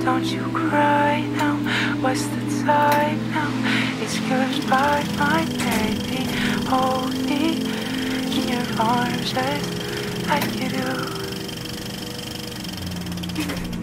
don't you cry now. What's the time now? It's goodbye, my baby. Hold me in your arms just like you do.